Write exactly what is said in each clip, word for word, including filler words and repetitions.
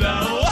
молода. О!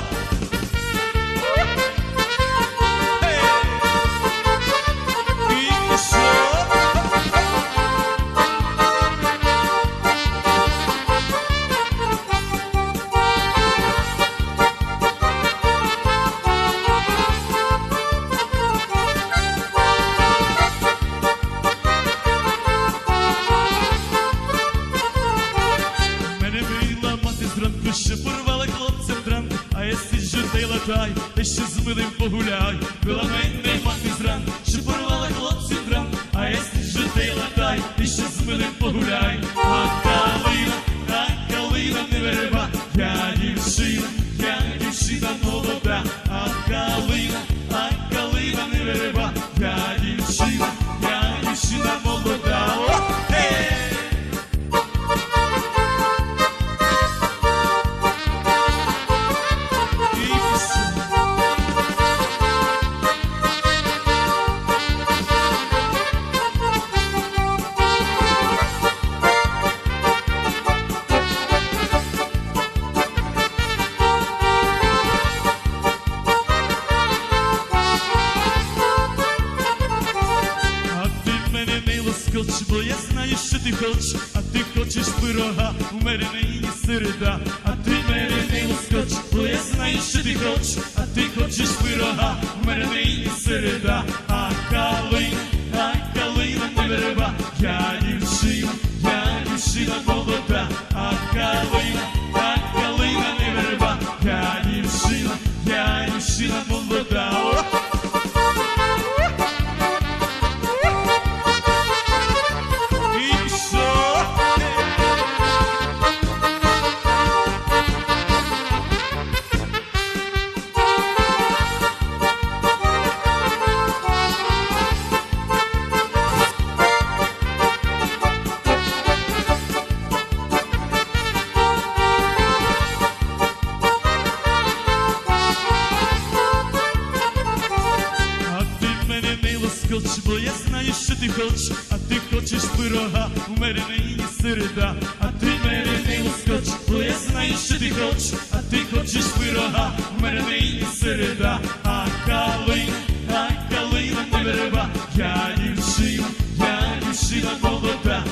Ще порвала хлопцем дран, а я сиджу та й латай, та ще з милим погуляй. Була мене мати зран, ще порвала хлопцем дран, а я сиджу та й латай, та ще з милим погуляй. А калина, а калина не верба, я дівчина, я дівчина молода. А калина, а калина не верба, я дівчина, я дівчина молода. Скоч, бо я знаю, що ти хочеш, а ти хочеш пирога, у мене нині середа. А ти мене не лоскоч, бо я знаю, що ти хочеш, а ти хочеш пирога, у мене нині середа. А калина, а калина не верба, я дівчина, я дівчина молода. А калина, а калина не верба, я дівчина, я дівчина молода. Скоч, бо я знаю, що ти хочеш, а ти хочеш пирога, у мене нині середа. А ти мене не лоскоч, бо я знаю, що ти хочеш, а ти хочеш пирога, у мене нині середа. А калина, а калина не верба, я дівчина, я дівчина молода.